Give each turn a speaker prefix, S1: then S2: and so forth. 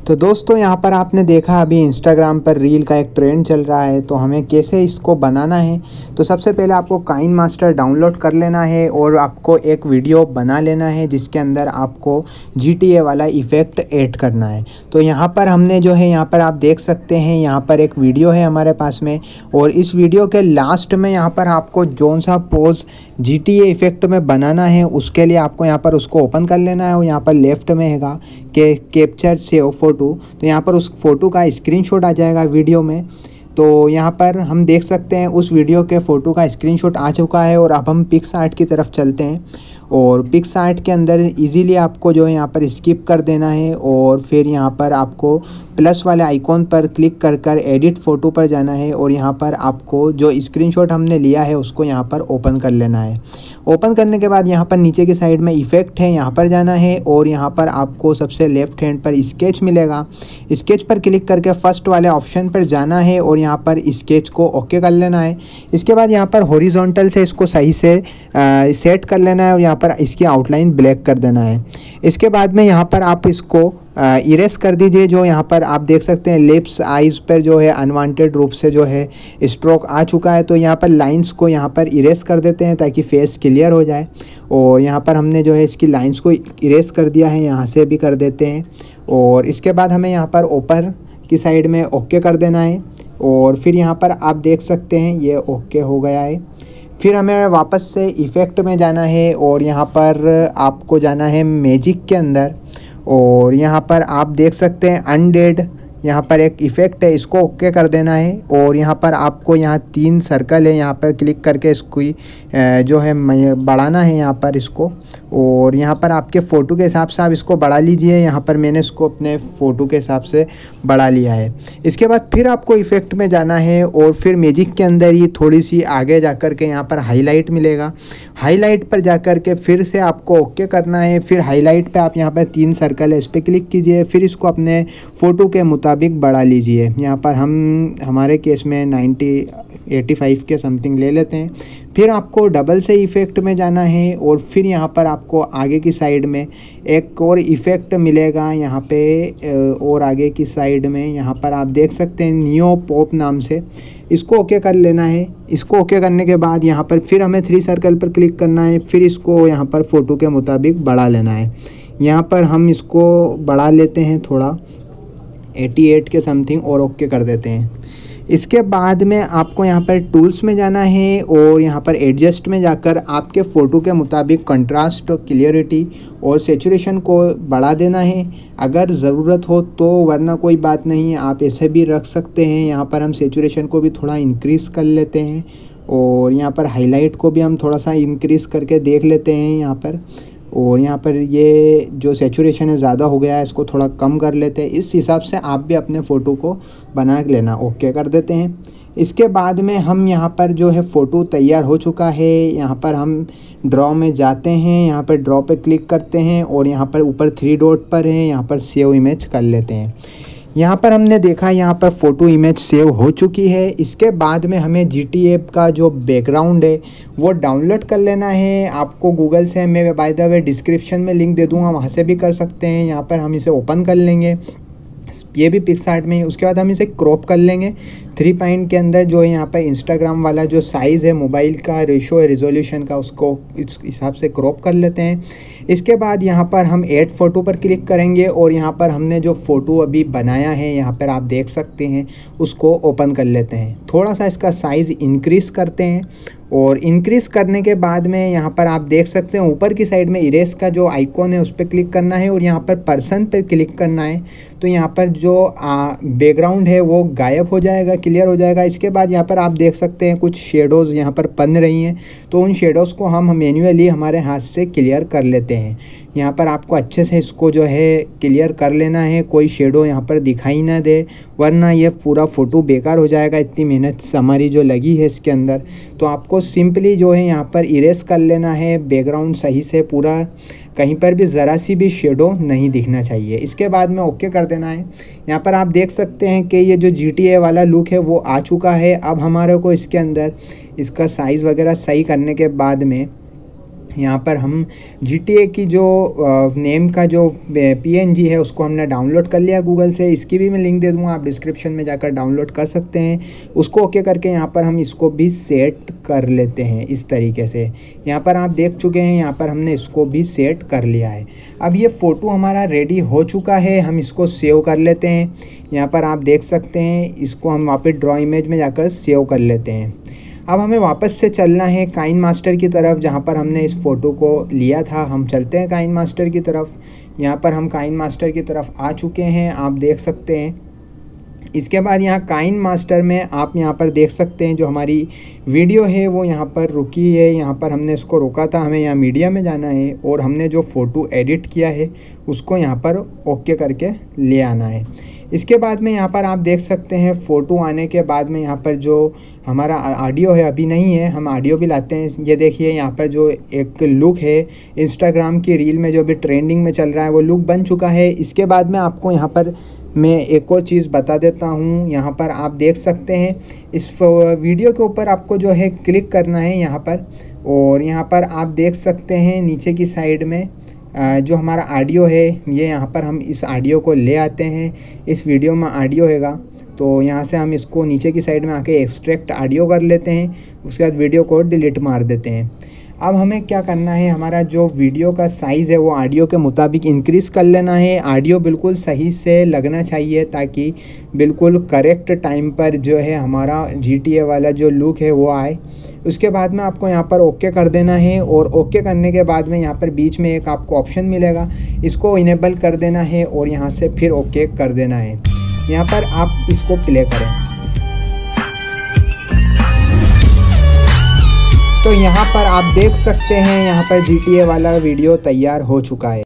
S1: तो दोस्तों यहाँ पर आपने देखा अभी इंस्टाग्राम पर रील का एक ट्रेंड चल रहा है, तो हमें कैसे इसको बनाना है। तो सबसे पहले आपको काइन मास्टर डाउनलोड कर लेना है और आपको एक वीडियो बना लेना है जिसके अंदर आपको GTA वाला इफ़ेक्ट ऐड करना है। तो यहाँ पर हमने जो है यहाँ पर आप देख सकते हैं यहाँ पर एक वीडियो है हमारे पास में, और इस वीडियो के लास्ट में यहाँ पर आपको जोन सा पोज GTA इफ़ेक्ट में बनाना है, उसके लिए आपको यहाँ पर उसको ओपन कर लेना है और यहाँ पर लेफ्ट में हैगा कि कैप्चर सेव फोटो। तो यहाँ पर उस फोटो का स्क्रीनशॉट आ जाएगा वीडियो में। तो यहाँ पर हम देख सकते हैं उस वीडियो के फ़ोटो का स्क्रीनशॉट आ चुका है। और अब हम पिक्सआर्ट की तरफ चलते हैं, और पिक्सआर्ट के अंदर इजीली आपको जो है यहाँ पर स्किप कर देना है और फिर यहाँ पर आपको प्लस वाले आइकॉन पर क्लिक कर कर एडिट फ़ोटो पर जाना है और यहाँ पर आपको जो स्क्रीनशॉट हमने लिया है उसको यहाँ पर ओपन कर लेना है। ओपन करने के बाद यहाँ पर नीचे की साइड में इफ़ेक्ट है, यहाँ पर जाना है और यहाँ पर आपको सबसे लेफ्ट हैंड पर स्केच मिलेगा। स्केच पर क्लिक करके फर्स्ट वाले ऑप्शन पर जाना है और यहाँ पर स्केच को ओके कर लेना है। इसके बाद यहाँ पर हॉरिजॉन्टल से इसको सही से सेट कर लेना है और यहाँ पर इसकी आउटलाइन ब्लैक कर देना है। इसके बाद में यहाँ पर आप इसको इरेज कर दीजिए। जो यहाँ पर आप देख सकते हैं लिप्स आइज़ पर जो है अनवांटेड रूप से जो है स्ट्रोक आ चुका है, तो यहाँ पर लाइंस को यहाँ पर इरेज कर देते हैं ताकि फेस क्लियर हो जाए। और यहाँ पर हमने जो है इसकी लाइंस को इरेज कर दिया है, यहाँ से भी कर देते हैं। और इसके बाद हमें यहाँ पर ऊपर की साइड में ओके कर देना है और फिर यहाँ पर आप देख सकते हैं ये ओके हो गया है। फिर हमें वापस से इफ़ेक्ट में जाना है और यहाँ पर आपको जाना है मैजिक के अंदर, और यहाँ पर आप देख सकते हैं अनडेड यहाँ पर एक इफ़ेक्ट है, इसको ओके कर देना है। और यहाँ पर आपको यहाँ 3 सर्कल है, यहाँ पर क्लिक करके इसको जो है बढ़ाना है यहाँ पर इसको, और यहाँ पर आपके फ़ोटो के हिसाब से आप इसको बढ़ा लीजिए। यहाँ पर मैंने इसको अपने फ़ोटो के हिसाब से बढ़ा लिया है। इसके बाद फिर आपको इफ़ेक्ट में जाना है और फिर मैजिक के अंदर ही थोड़ी सी आगे जाकर के यहाँ पर हाईलाइट मिलेगा। हाईलाइट पर जाकर के फिर से आपको ओके करना है। फिर हाईलाइट पे आप यहाँ पर 3 सर्कल है, इस पर क्लिक कीजिए, फिर इसको अपने फ़ोटो के मुताबिक बढ़ा लीजिए। यहाँ पर हमारे केस में 85 के समथिंग ले लेते हैं। फिर आपको डबल से इफ़ेक्ट में जाना है और फिर यहाँ पर आपको आगे की साइड में एक और इफ़ेक्ट मिलेगा यहाँ पे, और आगे की साइड में यहाँ पर आप देख सकते हैं नियो पॉप नाम से, इसको ओके कर लेना है। इसको ओके करने के बाद यहाँ पर फिर हमें 3 सर्कल पर क्लिक करना है, फिर इसको यहाँ पर फ़ोटो के मुताबिक बढ़ा लेना है। यहाँ पर हम इसको बढ़ा लेते हैं थोड़ा 88 के समथिंग और ओके कर देते हैं। इसके बाद में आपको यहाँ पर टूल्स में जाना है और यहाँ पर एडजस्ट में जाकर आपके फ़ोटो के मुताबिक कंट्रास्ट, क्लियरिटी और सेचुरेशन को बढ़ा देना है अगर ज़रूरत हो तो, वरना कोई बात नहीं, आप ऐसे भी रख सकते हैं। यहाँ पर हम सेचुरेशन को भी थोड़ा इंक्रीज़ कर लेते हैं और यहाँ पर हाईलाइट को भी हम थोड़ा सा इंक्रीज़ करके देख लेते हैं यहाँ पर। और यहाँ पर ये जो सेचुरेशन है ज़्यादा हो गया है, इसको थोड़ा कम कर लेते हैं। इस हिसाब से आप भी अपने फ़ोटो को बना लेना। ओके कर देते हैं। इसके बाद में हम यहाँ पर जो है फ़ोटो तैयार हो चुका है। यहाँ पर हम ड्रॉ में जाते हैं, यहाँ पर ड्रॉ पे क्लिक करते हैं और यहाँ पर ऊपर 3 डॉट पर है, यहाँ पर सेव इमेज कर लेते हैं। यहाँ पर हमने देखा यहाँ पर फ़ोटो इमेज सेव हो चुकी है। इसके बाद में हमें GTA का जो बैकग्राउंड है वो डाउनलोड कर लेना है। आपको गूगल से, मैं बाय द वे डिस्क्रिप्शन में लिंक दे दूँगा, वहाँ से भी कर सकते हैं। यहाँ पर हम इसे ओपन कर लेंगे, ये भी पिक्सआर्ट में ही। उसके बाद हम इसे क्रॉप कर लेंगे 3 पॉइंट के अंदर। जो है यहाँ पर इंस्टाग्राम वाला जो साइज़ है मोबाइल का रेशो है रिजोल्यूशन का, उसको इस हिसाब से क्रॉप कर लेते हैं। इसके बाद यहाँ पर हम ऐड फ़ोटो पर क्लिक करेंगे और यहाँ पर हमने जो फ़ोटो अभी बनाया है यहाँ पर आप देख सकते हैं, उसको ओपन कर लेते हैं। थोड़ा सा इसका साइज़ इंक्रीज़ करते हैं और इंक्रीज़ करने के बाद में यहाँ पर आप देख सकते हैं ऊपर की साइड में इरेज का जो आइकॉन है उस पर क्लिक करना है और यहाँ पर पर्सन पर क्लिक करना है। तो यहाँ पर जो बैकग्राउंड है वो गायब हो जाएगा, क्लियर हो जाएगा। इसके बाद यहाँ पर आप देख सकते हैं कुछ शेडोज़ यहाँ पर बन रही हैं, तो उन शेडोज़ को हम मैन्युअली हमारे हाथ से क्लियर कर लेते हैं। यहाँ पर आपको अच्छे से इसको जो है क्लियर कर लेना है, कोई शेडो यहाँ पर दिखाई ना दे, वरना ये पूरा फ़ोटो बेकार हो जाएगा, इतनी मेहनत हमारी जो लगी है इसके अंदर। तो आपको सिंपली जो है यहाँ पर इरेज कर लेना है बैकग्राउंड सही से पूरा, कहीं पर भी ज़रा सी भी शेडो नहीं दिखना चाहिए। इसके बाद में ओके कर देना है। यहाँ पर आप देख सकते हैं कि ये जो GTA वाला लुक है वो आ चुका है। अब हमारे को इसके अंदर इसका साइज़ वगैरह सही करने के बाद में यहाँ पर हम GTA की जो नेम का जो PNG है उसको हमने डाउनलोड कर लिया गूगल से। इसकी भी मैं लिंक दे दूँगा, आप डिस्क्रिप्शन में जाकर डाउनलोड कर सकते हैं। उसको ओके करके यहाँ पर हम इसको भी सेट कर लेते हैं इस तरीके से। यहाँ पर आप देख चुके हैं, यहाँ पर हमने इसको भी सेट कर लिया है। अब ये फ़ोटो हमारा रेडी हो चुका है, हम इसको सेव कर लेते हैं। यहाँ पर आप देख सकते हैं, इसको हम वापस ड्रॉ इमेज में जाकर सेव कर लेते हैं। अब हमें वापस से चलना है काइन मास्टर की तरफ, जहाँ पर हमने इस फ़ोटो को लिया था। हम चलते हैं काइन मास्टर की तरफ। यहाँ पर हम काइन मास्टर की तरफ आ चुके हैं, आप देख सकते हैं। इसके बाद यहाँ काइन मास्टर में आप यहाँ पर देख सकते हैं जो हमारी वीडियो है वो यहाँ पर रुकी है। यहाँ पर हमने इसको रोका था, हमें यहाँ मीडिया में जाना है और हमने जो फ़ोटो एडिट किया है उसको यहाँ पर ओके करके ले आना है। इसके बाद में यहाँ पर आप देख सकते हैं, फ़ोटो आने के बाद में यहाँ पर जो हमारा ऑडियो है अभी नहीं है, हम ऑडियो भी लाते हैं। ये देखिए यहाँ पर जो एक लुक है इंस्टाग्राम की रील में जो अभी ट्रेंडिंग में चल रहा है वो लुक बन चुका है। इसके बाद में आपको यहाँ पर मैं एक और चीज़ बता देता हूँ। यहाँ पर आप देख सकते हैं, इस वीडियो के ऊपर आपको जो है क्लिक करना है यहाँ पर, और यहाँ पर आप देख सकते हैं नीचे की साइड में जो हमारा ऑडियो है, ये यहाँ पर हम इस ऑडियो को ले आते हैं। इस वीडियो में ऑडियो हैगा, तो यहाँ से हम इसको नीचे की साइड में आके एक्सट्रैक्ट ऑडियो कर लेते हैं। उसके बाद वीडियो को डिलीट मार देते हैं। अब हमें क्या करना है, हमारा जो वीडियो का साइज़ है वो ऑडियो के मुताबिक इंक्रीज़ कर लेना है। ऑडियो बिल्कुल सही से लगना चाहिए ताकि बिल्कुल करेक्ट टाइम पर जो है हमारा GTA वाला जो लुक है वो आए। उसके बाद में आपको यहाँ पर ओके कर देना है, और ओके करने के बाद में यहाँ पर बीच में एक आपको ऑप्शन मिलेगा, इसको इनेबल कर देना है और यहाँ से फिर ओके कर देना है। यहाँ पर आप इसको प्ले करें तो यहाँ पर आप देख सकते हैं यहाँ पर GTA वाला वीडियो तैयार हो चुका है।